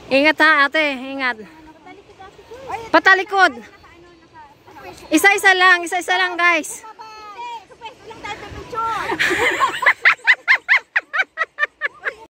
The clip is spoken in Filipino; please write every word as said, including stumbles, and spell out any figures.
Ingat ha, ate. Ingat. Patalikod. Isa-isa lang. Isa-isa lang, guys.